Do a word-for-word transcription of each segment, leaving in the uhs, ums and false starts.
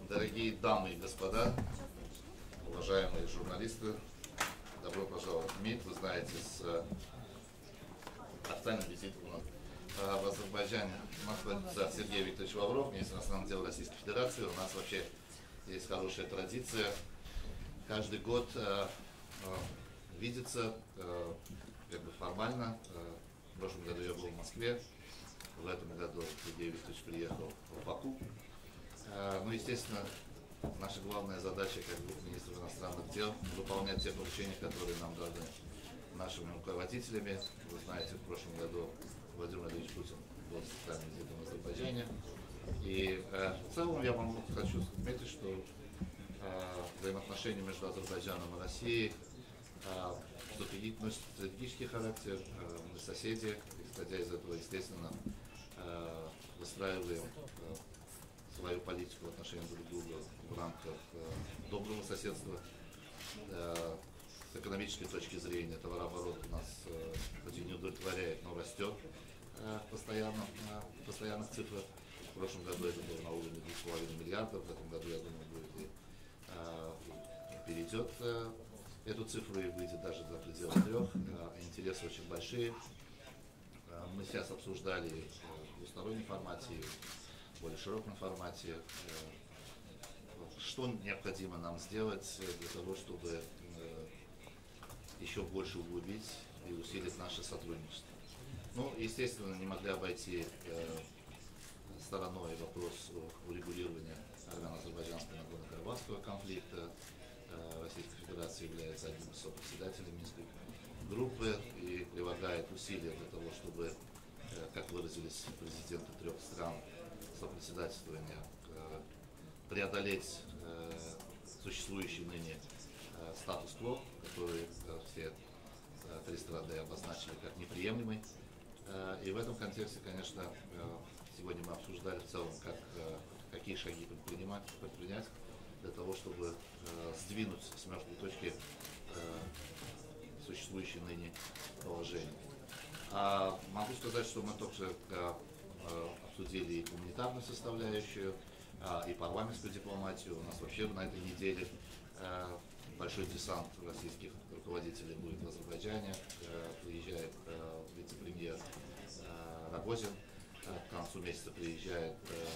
Дорогие дамы и господа, уважаемые журналисты, добро пожаловать в МИД. Вы знаете, с официальным визитом у нас в Азербайджане находится Сергей Викторович Лавров, министр иностранных дел Российской Федерации. У нас вообще есть хорошая традиция каждый год э, э, видеться э, как бы формально. Э, в прошлом году я был в Москве, в этом году Сергей Викторович приехал в Баку. Э, ну, естественно, наша главная задача как министра иностранных дел выполнять те поручения, которые нам даны нашими руководителями. Вы знаете, в прошлом году Владимир Владимирович Путин был специальным визитом в Азербайджане. И э, в целом я вам хочу отметить, что э, взаимоотношения между Азербайджаном и Россией э, носят стратегический характер. Э, мы соседи, исходя из этого, естественно, э, выстраиваем э, свою политику в отношении друг друга в рамках э, доброго соседства. Э, с экономической точки зрения товарооборот у нас э, хоть и не удовлетворяет, но растет э, постоянно, на постоянных цифрах. В прошлом году это было на уровне двух с половиной миллиардов, в этом году, я думаю, будет и э, перейдет э, эту цифру и выйдет даже за пределы трех. Э, интересы очень большие. Э, мы сейчас обсуждали э, в двустороннем формате, в более широком формате, э, что необходимо нам сделать для того, чтобы э, еще больше углубить и усилить наше сотрудничество. Ну, естественно, не могли обойти э, стороной вопрос урегулирования армяно-азербайджанского нагорно-карабахского конфликта. Э, Российская Федерация является одним из сопредседателей Минской группы и прилагает усилия для того, чтобы, э, как выразились президенты трех стран сопредседательствования, э, преодолеть э, существующий ныне э, статус-кво, который э, все э, три страны обозначили как неприемлемый. Э, и в этом контексте, конечно, э, сегодня мы обсуждали в целом, как, э, какие шаги предпринимать, предпринять для того, чтобы э, сдвинуть с мертвой точки э, существующее ныне положение. А могу сказать, что мы тоже э, обсудили и гуманитарную составляющую, и парламентскую дипломатию. У нас вообще на этой неделе большой десант российских руководителей будет в Азербайджане. Приезжает вице-премьер Рогозин. К концу месяца приезжает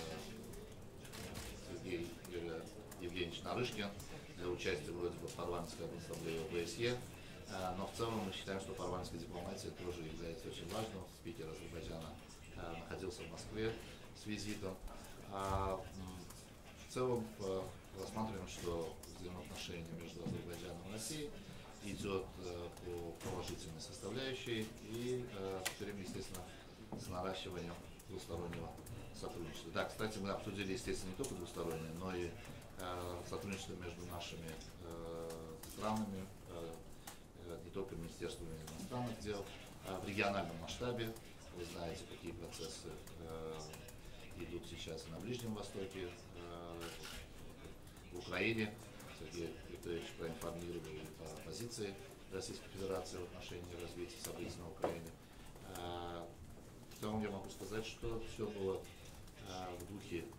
Сергей Евгеньевич Нарышкин для участия вроде бы в парламентской ассамблее ОБСЕ. Но в целом мы считаем, что парламентская дипломатия тоже является очень важным. Спикер Азербайджана находился в Москве с визитом. А в целом рассматриваем, что взаимоотношения между Азербайджаном и Россией идет по положительной составляющей и все время, естественно, с наращиванием двустороннего сотрудничества. Да, кстати, мы обсудили, естественно, не только двустороннее, но и сотрудничество между нашими странами, не только министерствами иностранных дел, а в региональном масштабе. Вы знаете, какие процессы э, идут сейчас на Ближнем Востоке, э, в Украине. Сергей Викторович проинформировал о позиции Российской Федерации в отношении развития событий на Украине. Э, в целом я могу сказать, что все было э, в духе э,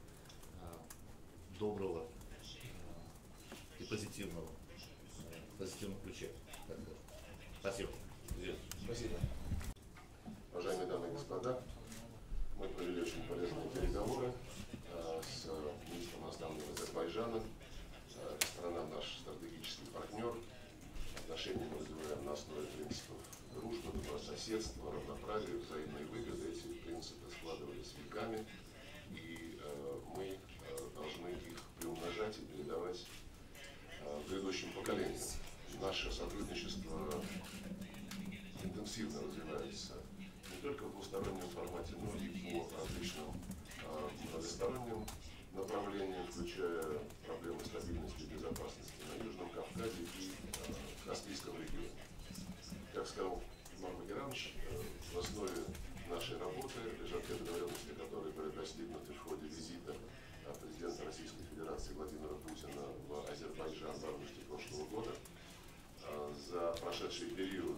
доброго э, и позитивного, э, позитивном ключе. Спасибо. Спасибо. Уважаемые дамы и господа, мы провели очень полезные переговоры э, с министром иностранных дел Азербайджана. Э, страна наш стратегический партнер. Отношения мы развиваем на основе принципов дружбы, добрососедства, равноправия, взаимной выгоды. Эти принципы складывались веками, и э, мы э, должны их приумножать и передавать э, грядущим поколениям. Наше сотрудничество интенсивно развивается не только в двустороннем формате, но и по различным э, многосторонним направлениям, включая проблемы стабильности и безопасности на Южном Кавказе и э, в Каспийском регионе. Как сказал Mammadyarov, э, в основе нашей работы лежат те договоренности, которые были достигнуты в ходе визита президента Российской Федерации Владимира Путина в Азербайджан в августе прошлого года. Э, за прошедший период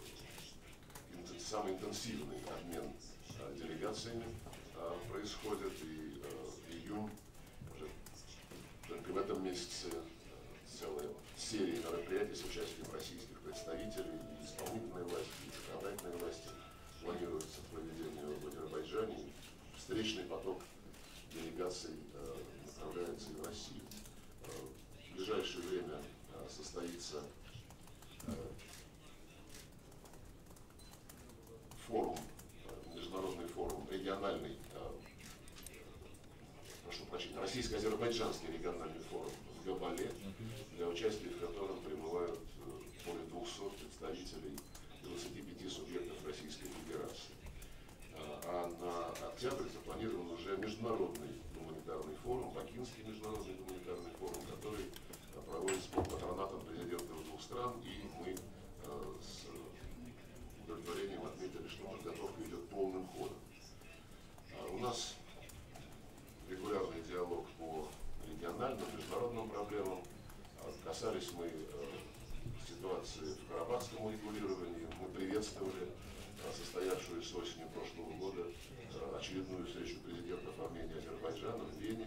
самый интенсивный обмен э, делегациями э, происходит, и э, июнь уже месяце целая серия мероприятий с участием российских представителей и исполнительной власти, и законодательной власти. Планируется проведение в Азербайджане. Встречный поток делегаций направляется и в Россию. В ближайшее время состоится форум, международный форум, региональный, прошу прощения, российско-азербайджанский региональный форум в Габале, для участия в котором прибывают более двухсот представителей двадцати пяти субъектов Российской Федерации. А на октябрь запланирован уже международный гуманитарный форум, Бакинский международный гуманитарный форум, который проводится под патронатом президентов двух стран, и мы с удовлетворением отметили, что подготовка идет полным ходом. У нас регулярный диалог по региональным, международным проблемам. Касались мы ситуации в карабахском урегулировании. Мы приветствовали состоявшуюся осенью прошлого года очередную встречу президентов Армении и Азербайджана в Вене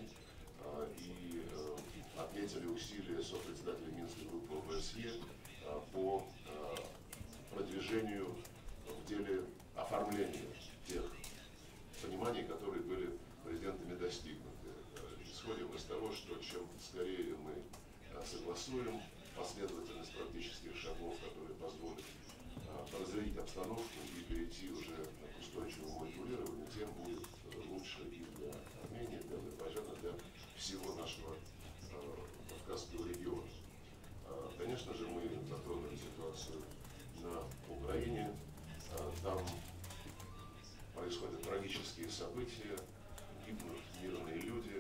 и отметили усилия сопредседателя Минской группы о бэ эс е по продвижению в деле оформления тех пониманий, которые были президентами достигнуты. Исходим из того, что чем скорее мы согласуем последовательность практических шагов, которые позволят разрядить обстановку и перейти уже к устойчивому регулированию, тем будет лучше и для Армении, для Азербайджана, для всего нашего Кавказского региона. Конечно же, мы затронули ситуацию на Украине. Там происходят трагические события, гибнут мирные люди,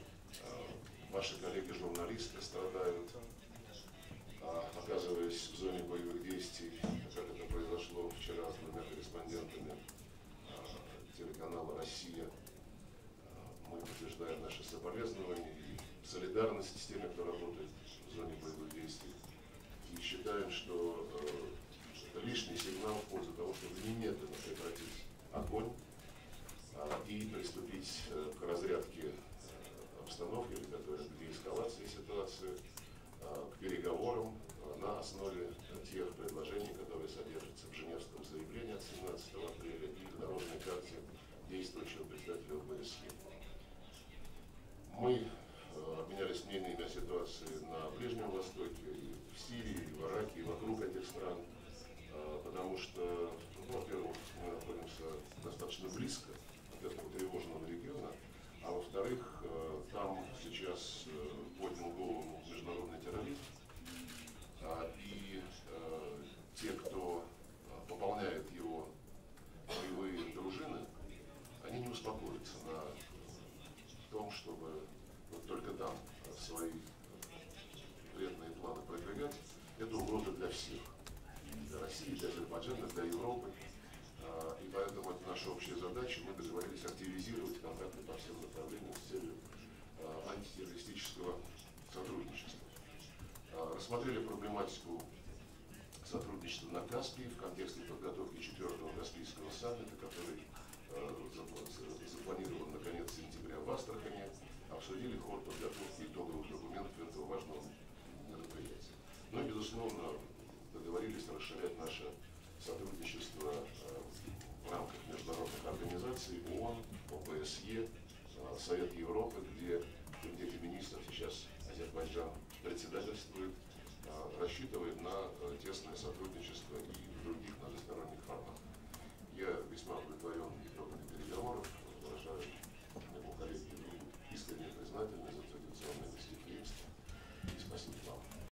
ваши коллеги-журналисты страдают, оказываясь в зоне боевых действий, как это произошло вчера с двумя корреспондентами телеканала «Россия». Мы подтверждаем наши соболезнования и солидарность с теми, кто работает в зоне боевых действий. И считаем, что это лишний сигнал в пользу того, чтобы немедленно прекратить огонь и приступить к разрядке обстановки, или готовят к деэскалации ситуации, к переговорам на основе тех предложений, которые содержатся в Женевском заявлении от семнадцатого апреля и в дорожной карте действующего представителя о бэ эс е. Мы обменялись мнениями о ситуации на Ближнем Востоке, и в Сирии, и в Ираке, и вокруг этих стран, потому что, ну, во-первых, мы находимся достаточно близко от этого тревожного региона, а во-вторых, там сейчас поднял голову международный терроризм, и те, кто пополняет его боевые дружины, они не успокоятся на том, чтобы вот только там свои вредные планы продвигать. Это угроза для всех. Для России, для Азербайджана, для Европы. И поэтому это наша общая задача. Мы договорились активизировать контакты по всем направлениям с целью антитеррористического сотрудничества. Рассмотрели проблематику сотрудничества на Каспии в контексте подготовки четвертого Каспийского саммита, который запланирован на конец сентября в Астрахани. Обсудили ход подготовки итоговых документов этого важного мероприятия. Ну и, безусловно, договорились расширять наше сотрудничество в рамках международных организаций ООН, о бэ эс е, Совет Европы, где в Комитете министров сейчас Азербайджан председательствует, рассчитывает на тесное сотрудничество и в других многосторонних форматах.